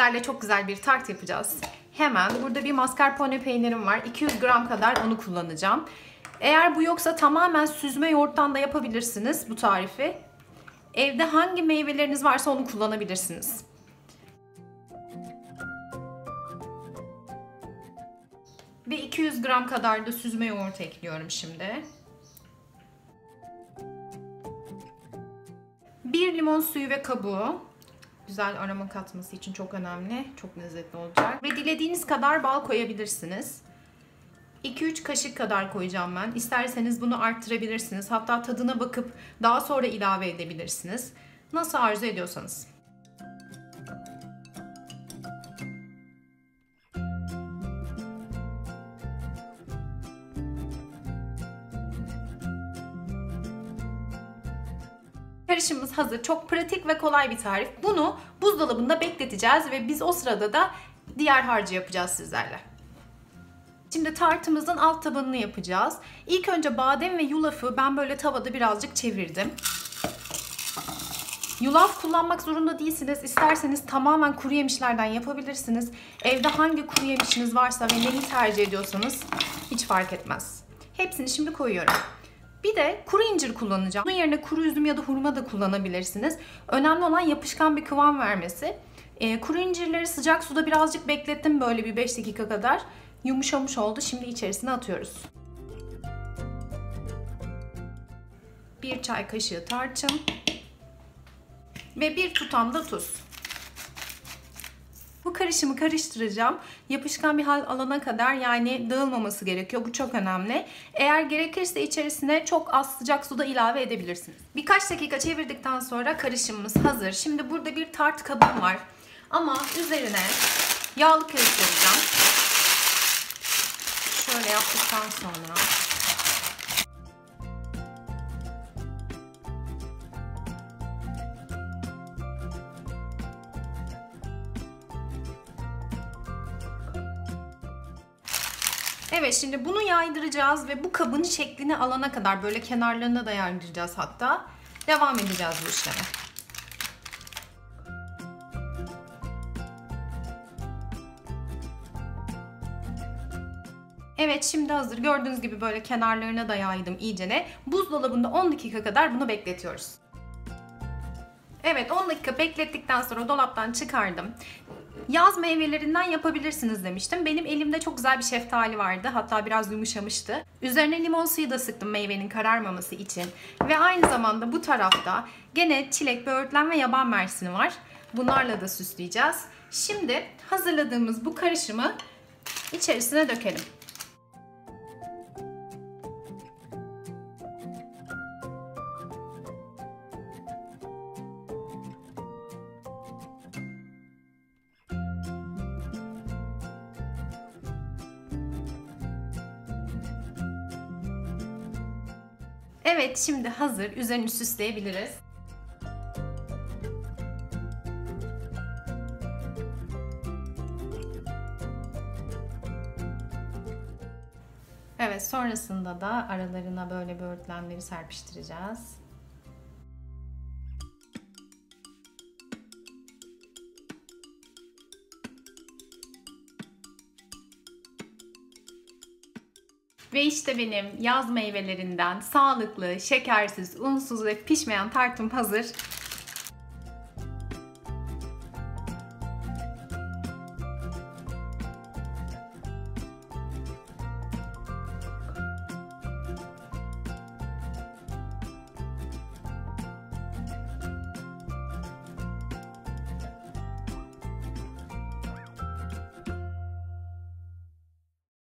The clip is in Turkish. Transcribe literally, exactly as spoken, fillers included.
sizlerle çok güzel bir tart yapacağız. Hemen burada bir mascarpone peynirim var. iki yüz gram kadar onu kullanacağım. Eğer bu yoksa tamamen süzme yoğurttan da yapabilirsiniz bu tarifi. Evde hangi meyveleriniz varsa onu kullanabilirsiniz. Ve iki yüz gram kadar da süzme yoğurt ekliyorum şimdi. bir limon suyu ve kabuğu. Güzel aroma katması için çok önemli. Çok lezzetli olacak. Ve dilediğiniz kadar bal koyabilirsiniz. iki üç kaşık kadar koyacağım ben. İsterseniz bunu arttırabilirsiniz. Hatta tadına bakıp daha sonra ilave edebilirsiniz. Nasıl arzu ediyorsanız. Karışımımız hazır. Çok pratik ve kolay bir tarif. Bunu buzdolabında bekleteceğiz ve biz o sırada da diğer harcı yapacağız sizlerle. Şimdi tartımızın alt tabanını yapacağız. İlk önce badem ve yulafı ben böyle tavada birazcık çevirdim. Yulaf kullanmak zorunda değilsiniz. İsterseniz tamamen kuru yemişlerden yapabilirsiniz. Evde hangi kuru yemişiniz varsa ve neyi tercih ediyorsanız hiç fark etmez. Hepsini şimdi koyuyorum. Bir de kuru incir kullanacağım. Bunun yerine kuru üzüm ya da hurma da kullanabilirsiniz. Önemli olan yapışkan bir kıvam vermesi. Ee, kuru incirleri sıcak suda birazcık beklettim böyle bir beş dakika kadar. Yumuşamış oldu. Şimdi içerisine atıyoruz. Bir çay kaşığı tarçın. Ve bir tutam da tuz. Bu karışımı karıştıracağım. Yapışkan bir hal alana kadar, yani dağılmaması gerekiyor. Bu çok önemli. Eğer gerekirse içerisine çok az sıcak suda ilave edebilirsiniz. Birkaç dakika çevirdikten sonra karışımımız hazır. Şimdi burada bir tart kabım var. Ama üzerine yağlı kağıt koyacağım. Şöyle yaptıktan sonra evet, şimdi bunu yaydıracağız ve bu kabın şeklini alana kadar böyle kenarlarına da yaydıracağız hatta. Devam edeceğiz bu işleme. Evet, şimdi hazır. Gördüğünüz gibi böyle kenarlarına da yaydım iyicene. Buzdolabında on dakika kadar bunu bekletiyoruz. Evet, on dakika beklettikten sonra dolaptan çıkardım. Yaz meyvelerinden yapabilirsiniz demiştim. Benim elimde çok güzel bir şeftali vardı. Hatta biraz yumuşamıştı. Üzerine limon suyu da sıktım meyvenin kararmaması için. Ve aynı zamanda bu tarafta gene çilek, böğürtlen ve yaban mersini var. Bunlarla da süsleyeceğiz. Şimdi hazırladığımız bu karışımı içerisine dökelim. Evet, şimdi hazır. Üzerini süsleyebiliriz. Evet, sonrasında da aralarına böyle böğürtlenleri serpiştireceğiz. Ve işte benim yaz meyvelerinden sağlıklı, şekersiz, unsuz ve pişmeyen tartım hazır.